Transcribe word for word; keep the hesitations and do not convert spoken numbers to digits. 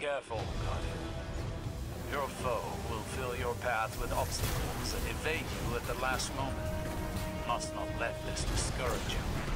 Careful, Guardian. Your foe will fill your path with obstacles and evade you at the last moment. You must not let this discourage you.